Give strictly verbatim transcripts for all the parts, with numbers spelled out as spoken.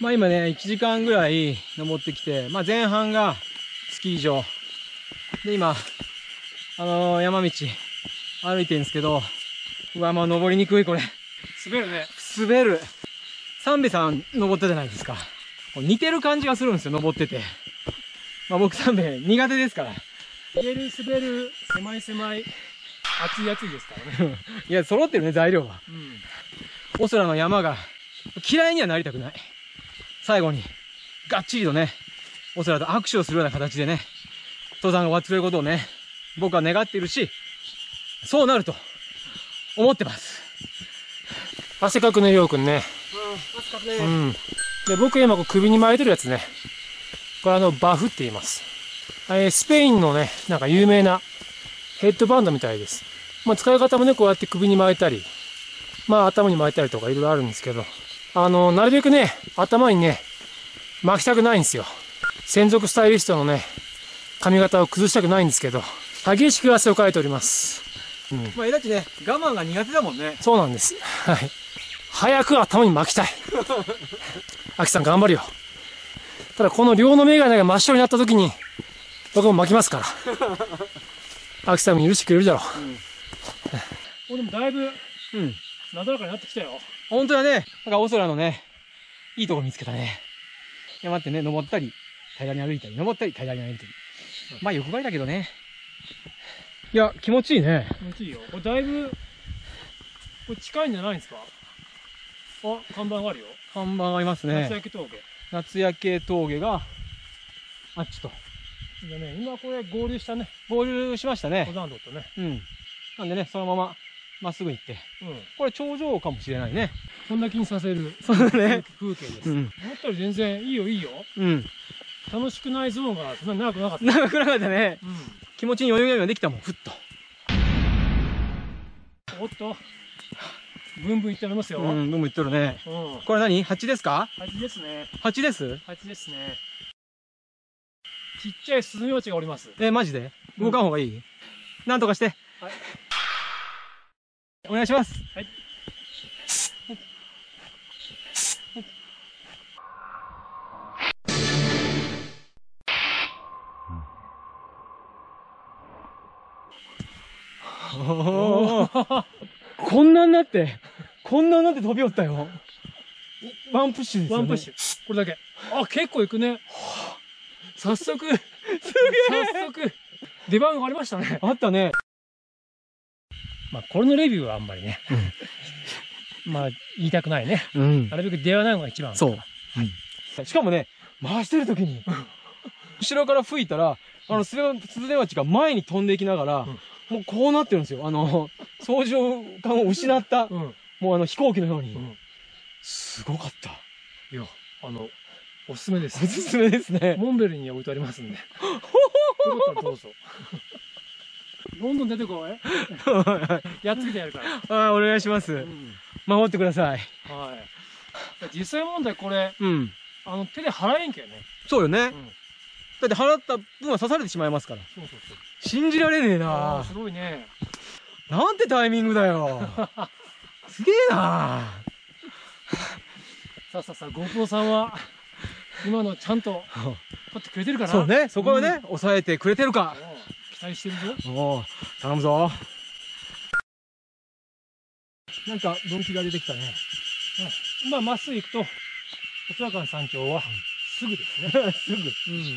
まあ今ね、いちじかんぐらい登ってきて、まあ前半がスキー場。で、今、あのー、山道歩いてるんですけど、うわ、もう登りにくい、これ。 滑るね。 滑る。三兵衛さん登ったじゃないですか。似てる感じがするんですよ、登ってて。まあ僕三兵衛苦手ですから。 入れる、滑る、狭い狭い、熱い熱いですからね。 いや、揃ってるね、材料が。 うん。 オスラの山が嫌いにはなりたくない。最後に、がっちりとね、オスラと握手をするような形でね、登山が終わってくれることをね、僕は願っているし、そうなると思ってます。 汗かくね、りょうくんね。 うん、汗かくね。 うん。で、僕今こう首に巻いてるやつね。これあの、バフって言います。えー、スペインのね、なんか有名なヘッドバンドみたいです。まあ使い方もね、こうやって首に巻いたり、まあ頭に巻いたりとかいろいろあるんですけど、あの、なるべくね、頭にね、巻きたくないんですよ。専属スタイリストのね、髪型を崩したくないんですけど、激しく汗をかいております。 うん。まあ、えだちね、我慢が苦手だもんね。 そうなんです。はい。早く頭に巻きたい。アキさん頑張るよ。ただこの両の眼鏡が真っ白になった時に、僕も巻きますから。アキさんも許してくれるだろう。うん、おでもだいぶ、うん。なだらかになってきたよ。 本当だね。なんかお空のね、いいとこ見つけたね。山ってね、登ったり、平らに歩いたり、登ったり、平らに歩いたり。まあ欲張りだけどね。いや、気持ちいいね。 気持ちいいよ。これだいぶ、これ近いんじゃないんですか？あ、看板があるよ。 看板ありますね。 夏焼け峠。 夏焼け峠が、あっちと。 でね、今これ合流したね。 合流しましたね。 登山道とね。 うん。なんでね、そのまま、まっすぐ行って。うん。これ頂上かもしれないね。 そんな気にさせる。 そうね。 風景です。うん。思ったより全然いいよ、いいよ。うん。楽しくないゾーンがそんなに長くなかった。 長くなかったね。うん。気持ちに余裕ができたもん、ふっと。 おっと。ブンブンいっておりますよ。 うん、ブンブンいっとるね。うん。これ何？蜂ですか？ 蜂ですね。 蜂です？ 蜂ですね。ちっちゃいスズメバチがおります。 え、マジで？動かん方がいい？なんとかして。はい。お願いします。はい。こんなになって、こんなになって飛び降ったよ。ワンプッシュですよね。 ワンプッシュ。これだけ。あ、結構いくね。早速、すげえ早速、出番がありましたね。 あったね。 まあ、これのレビューはあんまりね。まあ、言いたくないね。うん。なるべく出会わないのが一番。 そう。うん。しかもね、回してる時に、後ろから吹いたら、あの、スズメバチが前に飛んでいきながら、うん、もうこうなってるんですよ。あの、操縦感を失った、うん、もうあの飛行機のように。うん、すごかった。 いや、あの、おすすめです。 おすすめですね。 モンベルに置いてありますんで。よかったらどうぞ。どんどん出てこい。やっつけてやるから。 ああ、お願いします。うん、守ってください。 はい。実際問題これ、うん、あの、手で払えんけんね。 そうよね。うん、だって払った分は刺されてしまいますから。そうそうそう。信じられねえなあ。 すごいね。 なんてタイミングだよ。すげえなあ。 さあさあさあ、ゴープロさんは、今のちゃんと撮ってくれてるかな。 そうね、そこはね、うん、抑えてくれてるか。 期待してるぞ。 おお、頼むぞ。なんか分岐が出てきたね。 うん、まあ、まっすぐ行くと、おそらく山頂は、すぐですね。 すぐ。うん。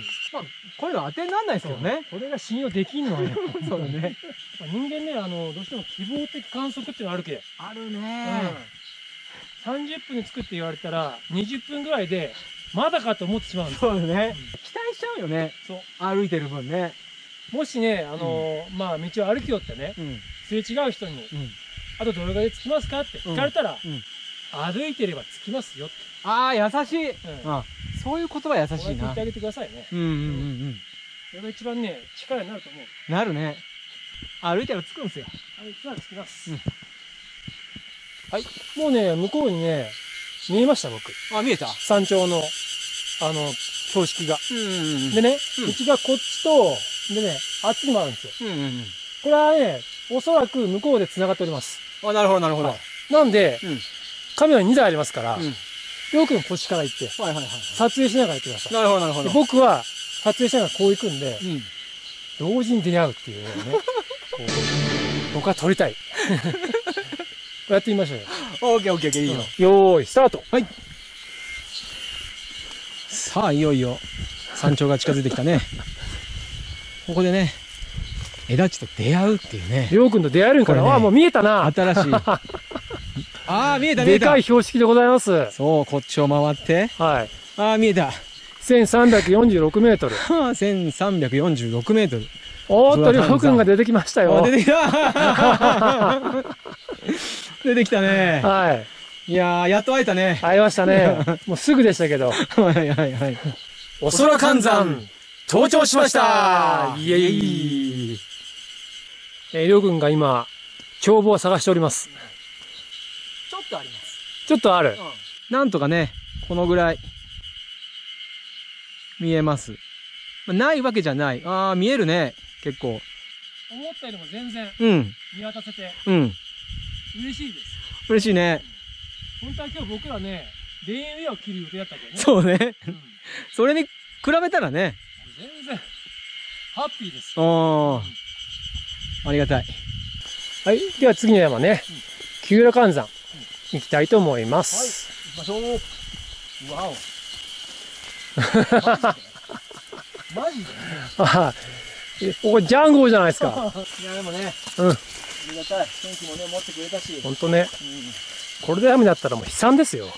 まあ、こういうの当てにならないですけどね。 これが信用できんのよ。 そうだね。 人間ね、あの、どうしても希望的観測っていうのがあるけ。 あるね。うん。 さんじゅっぷんで着くって言われたら、にじゅっぷんぐらいで、まだかと思ってしまうんです。 そうだね。うん、期待しちゃうよね。そう。歩いてる分ね。 もしね、あの、うん、まあ、道を歩きよってね、うん、すれ違う人に、うん、あとどれぐらいで着きますかって聞かれたら、うんうん、歩いてれば着きますよって。 ああ、優しい。うん、あそういう言葉優しいな。 言ってあげてくださいね。 うんうんうんうん。 それが一番ね、力になると思う。 なるね。歩いたら着くんですよ。 歩いたら着きます。うん、はい。もうね、向こうにね、見えました、僕。 あ、見えた？ 山頂の、あの、標識が。うんうんうん、でね、うん、道がこっちと、でね、あっちにもあるんですよ。うんうんうん、これはね、おそらく向こうで繋がっております。 あ、なるほど、なるほど。はい、 なんで、うん、カメラににだいありますから、うん、 りょうくんこっちから行って、 はいはいはい。 撮影しながら行ってください。 なるほどなるほど。 で僕は撮影しながらこう行くんで、 うん。 同時に出会うっていうのをね、こう僕は撮りたい。こうやってみましょうよ。 オッケーオッケーオッケー、いいよ。 よーい、スタート。 はい。さあ、いよいよ山頂が近づいてきたね。ここでね、枝地と出会うっていうね。 りょうくんと出会えるんかな、 これねあ、もう見えたな。 新しい。ああ、見えた見えた。 でかい標識でございます。 そう、こっちを回って。 はい。 ああ、見えた。 せんさんびゃくよんじゅうろくメートル。 せんさんびゃくよんじゅうろくメートル。 おーっと、りょうくんが出てきましたよ。 出てきた出てきたね。 はい。 いやー、やっと会えたね。 会いましたね。もうすぐでしたけど。 はいはいはい。 お空観山、登頂しましたイエイえー、りょうくんが今、帳簿を探しております。 ちょっとあります。 ちょっとある。 うん、なんとかね、このぐらい、見えます。まあ、ないわけじゃない。ああ、見えるね。結構。 思ったよりも全然、 うん。 見渡せて、 うん。 嬉しいです。 嬉しいね。 本当は今日僕らね、田園ウェアを着る予定だったけどね。 そうね。 うん、 それに比べたらね。 全然、ハッピーです。 ああ、うん、ありがたい。 はい。では次の山ね、旧浦観山、行きたいと思います。 はい、行きましょう。わお。マジでああ、ここジャンゴーじゃないですか。 いやでもね、 うん。 ありがたい。天気もね、持ってくれたし。 ほんとね。 うん、 これで雨だったらもう悲惨ですよ。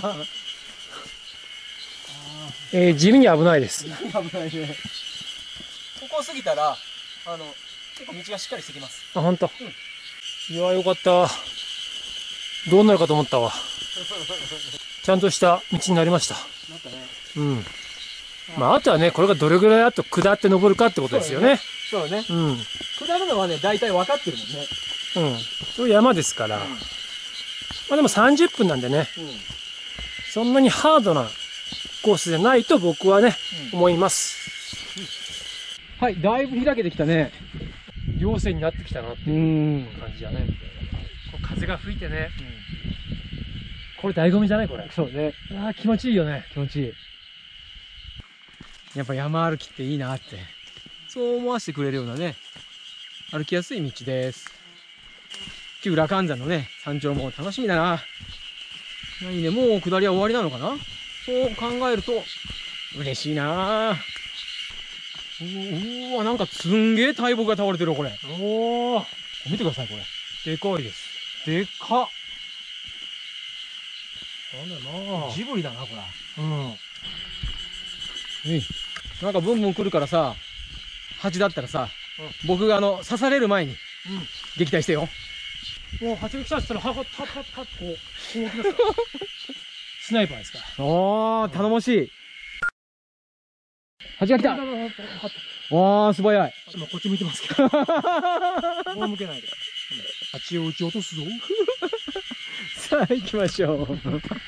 えー、地味に危ないです。 危ないね。ここを過ぎたら、あの、結構道がしっかりしてきます。 あ、ほんと。うん、いやーよかった。どうなるかと思ったわ。ちゃんとした道になりました。 なったね。 うん。まあ、あとはね、これがどれぐらいあと下って登るかってことですよね。 そうね。 うん。 下るのはね、大体分かってるもんね。 うん。そういう山ですから。うん、まあでもさんじゅっぷんなんでね、うん、そんなにハードなコースでないと僕はね、うん、思います。 はい、だいぶ開けてきたね。 稜線になってきたなっていう感じだね。風が吹いてね。うん、これ醍醐味じゃないこれ。 そうね。 ああ、気持ちいいよね。 気持ちいい。やっぱ山歩きっていいなって。そう思わせてくれるようなね、歩きやすい道です。旧羅漢山のね、山頂も楽しみだな。何ね、もう下りは終わりなのかな。そう考えると、嬉しいな。うーわ、なんかすんげえ大木が倒れてるよ、これ。おお。見てください、これ。 でかいです。 でかっ。 なんだな。 ジブリだな、これ。 うん。 えい。なんかブンブン来るからさ、蜂だったらさ、うん、僕があの、刺される前に、うん、撃退してよ。 もう蜂が来たって言ったら、はは、たたたこう、こう来ますかスナイパーですか。 おー、頼もしい。蜂が来た。わー、素早い。 今こっち向いてますけど。もう向けないで。蜂を撃ち落とすぞ。 さあ、行きましょう。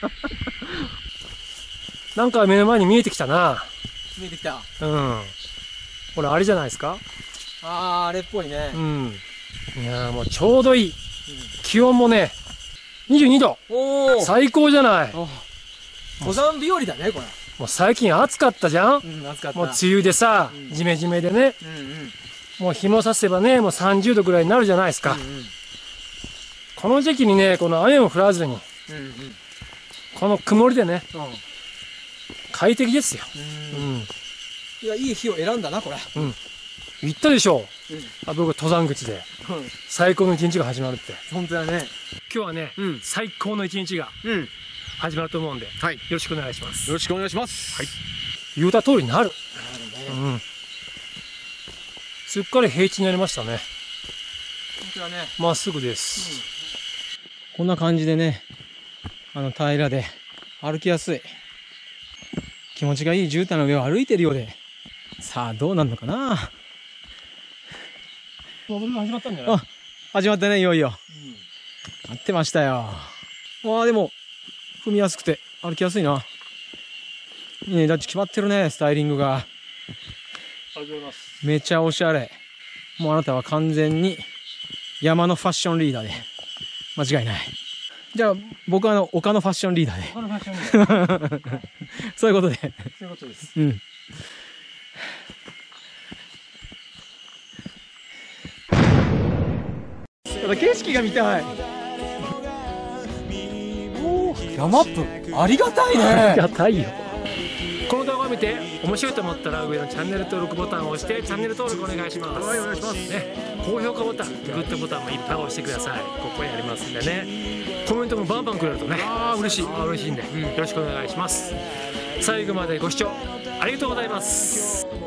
なんか目の前に見えてきたな。 見えてきた。 うん。これあれじゃないですか。 あー、あれっぽいね。 うん。いやーもうちょうどいい。うん、気温もね、にじゅうにど。おー。最高じゃない。 登山日和だね、これ。 もう最近暑かったじゃん。 うん、暑かった。 もう梅雨でさ、うん、ジメジメでね。うんうん、もう日も差せばね、もうさんじゅうどぐらいになるじゃないですか。うんうん、この時期にね、この雨も降らずに、うんうん、この曇りでね、うん、快適ですよ。うん、うん、 いや、いい日を選んだな、これ。 うん。言ったでしょう。うん、あ、僕、登山口で、うん、最高の一日が始まるって。 本当だね。 今日はね、うん、最高の一日が始まると思うんで、はい、よろしくお願いします。 よろしくお願いします。はい。 言うた通りになる。なるね。うん。すっかり平地になりましたね。 本当だね。 まっすぐです、うん。 こんな感じでね、あの平らで歩きやすい。気持ちがいい絨毯の上を歩いてるようで、さあどうなるのかな。 登りが始まったんじゃない？ あ、始まったね、いよいよ。うん、待ってましたよ。わあ、でも踏みやすくて歩きやすいな。いいね、だって決まってるね、スタイリングが。 ありがとうございます。 めちゃおしゃれ。もうあなたは完全に山のファッションリーダーで間違いない。 じゃあ僕はあの岡のファッションリーダーで。 他のファッションリーダーそういうことで。 そういうことです。 うん。やっぱ景色が見たい。おー、山アップありがたいね。ありがたいよ。 この動画を見て面白いと思ったら上のチャンネル登録ボタンを押してチャンネル登録お願いします。はい、お願いしますね。高評価ボタン、グッドボタンもいっぱい押してください。ここにありますんでね。コメントもバンバンくれるとね、ああ嬉しい、ああ嬉しいんで、うん、よろしくお願いします。最後までご視聴ありがとうございます。